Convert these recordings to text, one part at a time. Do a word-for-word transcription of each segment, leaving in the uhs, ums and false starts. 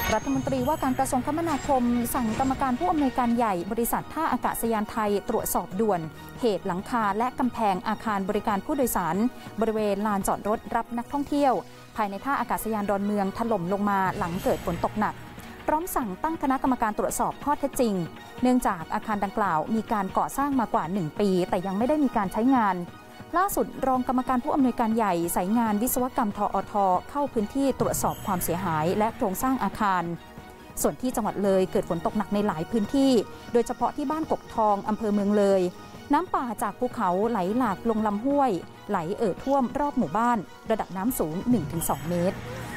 รัฐมนตรีว่าการกระทรวงคมนาคมสั่งกรรมการผู้อำนวยการใหญ่บริษัทท่าอากาศยานไทยตรวจสอบด่วนเหตุหลังคาและกำแพงอาคารบริการผู้โดยสารบริเวณลานจอดรถรับนักท่องเที่ยวภายในท่าอากาศยานดอนเมืองถล่มลงมาหลังเกิดฝนตกหนักพร้อมสั่งตั้งคณะกรรมการตรวจสอบข้อเท็จจริงเนื่องจากอาคารดังกล่าวมีการก่อสร้างมากว่าหนึ่งปีแต่ยังไม่ได้มีการใช้งานล่าสุดรองกรรมการผู้อำนวยการใหญ่สายงานวิศวกรรมทอทเข้าพื้นที่ตรวจสอบความเสียหายและโครงสร้างอาคารส่วนที่จังหวัดเลยเกิดฝนตกหนักในหลายพื้นที่โดยเฉพาะที่บ้านกกทองอำเภอเมืองเลยน้ำป่าจากภูเขาไหลหลากลงลำห้วยไหลเอ่อท่วมรอบหมู่บ้านระดับน้ำสูง หนึ่งถึงสอง เมตร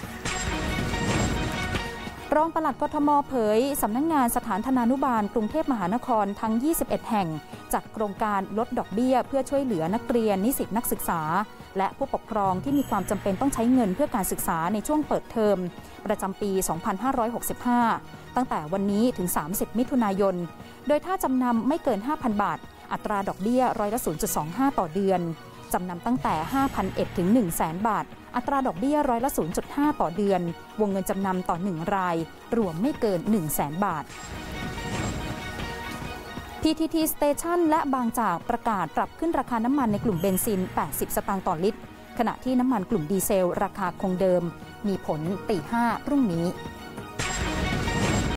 รองปลัดกทมเผยสำนักงานสถานธนานุบาลกรุงเทพมหานครทั้งยี่สิบเอ็ดแห่งจัดโครงการลดดอกเบี้ยเพื่อช่วยเหลือนักเรียนนิสิตนักศึกษาและผู้ปกครองที่มีความจำเป็นต้องใช้เงินเพื่อการศึกษาในช่วงเปิดเทอมประจำปี สองพันห้าร้อยหกสิบห้า ตั้งแต่วันนี้ถึง สามสิบ มิถุนายนโดยถ้าจำนำไม่เกิน ห้าพัน บาทอัตราดอกเบี้ยร้อยละ ศูนย์จุดสองห้า ต่อเดือนจำนำตั้งแต่ ห้าพันเอ็ด ถึง หนึ่งแสน บาทอัตราดอกเบี้ยร้อยละ ศูนย์จุดห้า ต่อเดือนวงเงินจำนำต่อหนึ่งรายรวมไม่เกิน หนึ่งแสน บาท พี ที ที Station และบางจากประกาศปรับขึ้นราคาน้ำมันในกลุ่มเบนซินแปดสิบสตางค์ต่อลิตรขณะที่น้ำมันกลุ่มดีเซลราคาคงเดิมมีผลตีห้าพรุ่งนี้